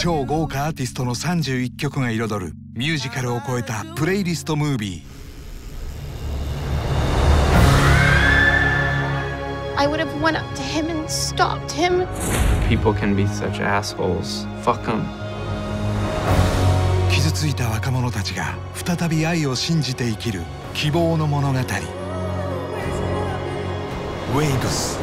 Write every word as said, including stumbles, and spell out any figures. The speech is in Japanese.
超豪華アーティストのさんじゅういっきょくが彩るミュージカルを超えたプレイリストムービー。 I would have went up to him and stopped him. People can be such assholes. Fuck them. 傷ついた若者たちが再び愛を信じて生きる希望の物語。ウェイブス。